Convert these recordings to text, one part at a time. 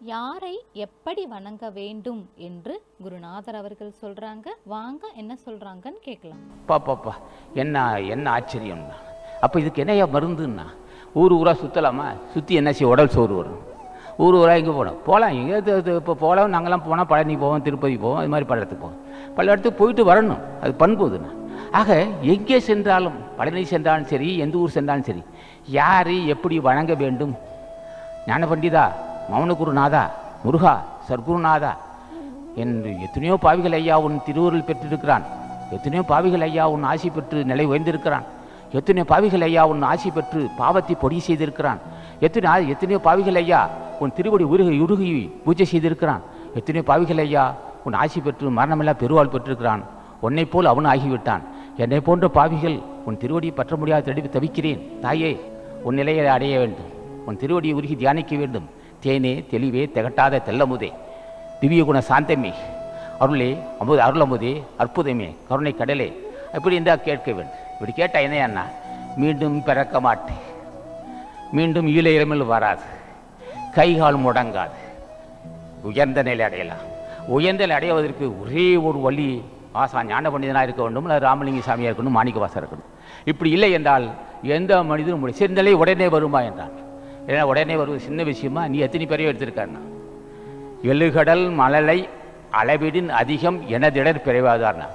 யாரை எப்படி வணங்க வேண்டும் என்று குருநாதர் அவர்கள் சொல்றாங்க. வாங்க என்ன சொல்றாங்கன்னு கேட்கலாம். பாப்பாப்பா என்ன என்ன ஆச்சரியம்னா, அப்போ இதுக்கு என்னையா மருந்துன்னா, ஊராக சுற்றலாமா? சுற்றி என்ன செய்ய, உடல் சோறு வரும். ஊராக இங்கே போகலாம் எங்கே இப்போ போகலாம். நாங்களாம் போனால் பழனி போவோம், திருப்பதி போவோம், இது மாதிரி பல இடத்துக்கு போவோம். பல இடத்துக்கு போயிட்டு வரணும், அது பண்புதுண்ணா. ஆக எங்கே சென்றாலும், பழனி சென்றாலும் சரி, எந்த ஊர் சென்றாலும் சரி, யாரை எப்படி வணங்க வேண்டும்? ஞான பண்டிதா, மௌனகுருநாதா, முருகா, சர்க்குருநாதா என்று எத்தனையோ பாவிகள் ஐயா உன் திருவுருள் பெற்றிருக்கிறான். எத்தனையோ பாவிகள் ஐயா உன் ஆசி பெற்று நிலை உயர்ந்திருக்கிறான். எத்தனையோ பாவிகள் ஐயா உன் ஆசி பெற்று பாவத்தை பொடி செய்திருக்கிறான். எத்தனையோ பாவிகள் ஐயா உன் திருவடி உருகி பூஜை செய்திருக்கிறான். எத்தனையோ பாவிகள் ஐயா உன் ஆசி பெற்று மரணமில்லா பெருவாள் பெற்றிருக்கிறான். உன்னை போல் அவன் ஆகிவிட்டான். என்னை போன்ற பாவிகள் உன் திருவடியை பற்ற முடியாது தவிக்கிறேன். தாயே, உன் நிலையை அடைய வேண்டும். உன் திருவடியை உருகி தியானிக்க வேண்டும். தேனே, தெளிவே, திகட்டாத தெல்லமுதே, திவ்ய குண சாந்தமே, அருளே, அருளமுதே, அற்புதமே, கருணை கடலே, இப்படி என்றால் கேட்க வேண்டும். இப்படி கேட்டால் என்னையாண்ணா, மீண்டும் பிறக்க மாட்டேன், மீண்டும் ஈழ இளமையில் வராது, கைகால் முடங்காது, உயர்ந்த நிலை அடையலாம். உயர்ந்த நிலை அடைவதற்கு ஒரே ஒரு வழி, ஆசான் ஞான பண்டிதனாக இருக்க வேண்டும், இல்லை ராமலிங்க சாமியாக இருக்கணும், மாணிக்கவாசர் இருக்கணும். இப்படி இல்லை என்றால் எந்த மனிதனும் முடியும். சிறந்தலை உடனே வருமா என்றான். ஏன்னா உடனே வருவது சின்ன விஷயமா? நீ எத்தனை பேரையும் எடுத்திருக்காருண்ணா. எழுகடல் மழலை அளவிடின் அதிகம் எனதிடர் பிறவாதார்னா.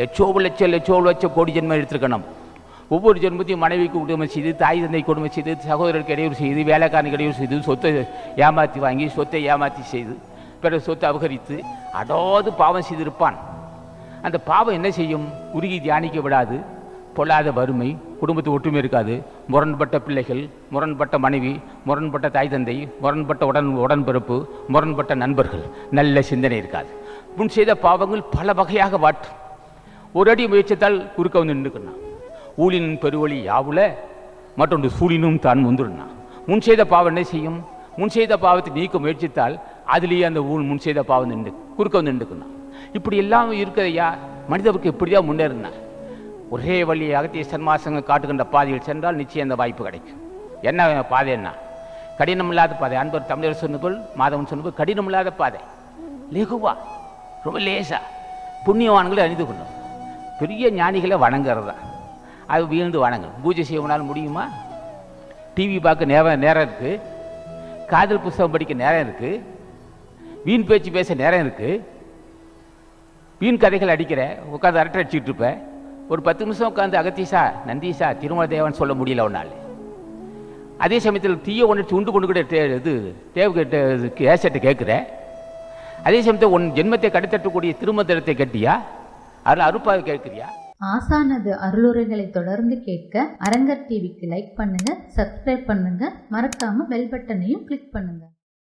லட்ச கோடி ஜென்மம் எடுத்திருக்கணும். ஒவ்வொரு ஜென்மத்தையும் மனைவிக்கு கொடுமை செய்து, தாய் தந்தை கொடுமை செய்து, சகோதரருக்கு இடையூறு செய்து, வேலைக்காரனுக்கு இடையூறு செய்து, சொத்தை ஏமாற்றி வாங்கி, சொத்தை ஏமாற்றி செய்து, பிறகு சொத்தை அபகரித்து அதாவது பாவம் செய்திருப்பான். அந்த பாவம் என்ன செய்யும்? உருகி தியானிக்க விடாது. பொல்லாத வறுமை, குடும்பத்து ஒற்றுமை இருக்காது, முரண்பட்ட பிள்ளைகள், முரண்பட்ட மனைவி, முரண்பட்ட தாய் தந்தை, முரண்பட்ட உடன்பிறப்பு, முரண்பட்ட நண்பர்கள், நல்ல சிந்தனை இருக்காது. முன் செய்த பாவங்கள் பல வகையாக வாட்டும். ஒரு அடி முயற்சித்தால் குறுக்க வந்து நின்றுக்கணும். ஊழின் பெருவழி யாவுல மற்றொன்று சூழினும் தான் முந்துருன்னா. முன் செய்த பாவம் என்ன செய்யும்? முன் செய்த பாவத்தை நீக்க முயற்சித்தால் அதுலேயே அந்த முன் செய்த பாவம் குறுக்க வந்து நின்றுக்கணும். இப்படி எல்லாம் இருக்கிறதையா மனிதருக்கு இப்படிதான் முன்னேறினா. ஒரே வழி அகத்திய சன்மார்க்க காட்டுகின்ற பாதையில் சென்றால் நிச்சயம் அந்த வாய்ப்பு கிடைக்கும். என்ன பாதை? என்ன கடினம் இல்லாத பாதை. அன்பர் தமிழர் சொன்னபோல், மாதவன் சொன்னபோல் கடினம் இல்லாத பாதை, லெகுவா, ரொம்ப லேசா. புண்ணியவான்களை அணிந்து கொள்ளும். பெரிய ஞானிகளை வணங்குறதா, அது வீழ்ந்து வணங்கணும். பூஜை செய்வனால் முடியுமா? டிவி பார்க்க நேரம் இருக்குது, காதல் புஸ்தகம் படிக்க நேரம் இருக்குது, வீண் பேச்சு பேச நேரம் இருக்குது, வீண் கதைகள் அடிக்கிற உட்காந்து அரட்டை அடிச்சுட்டு இருப்பேன். ஒரு 10 நிமிஷம் உட்காந்து அகத்தீசா, நந்தீசா, திருமல தேவன் சொல்ல முடியல ஒன்றால். அதே சமயத்தில் தீய உணர்ச்சி உண்டு கொண்டு கூட கேசட்டை கேட்குற. அதே சமயத்தில் உன் ஜென்மத்தை கடைத்தட்டக்கூடிய திருமந்திரத்தை கட்டியா, அதில் அருப்பாக கேட்குறியா? ஆசானது அருளுரைகளை தொடர்ந்து கேட்க அரங்கர் டிவிக்கு லைக் பண்ணுங்க, சப்ஸ்கிரைப் பண்ணுங்க, மறக்காம பெல் பட்டனையும் கிளிக் பண்ணுங்க.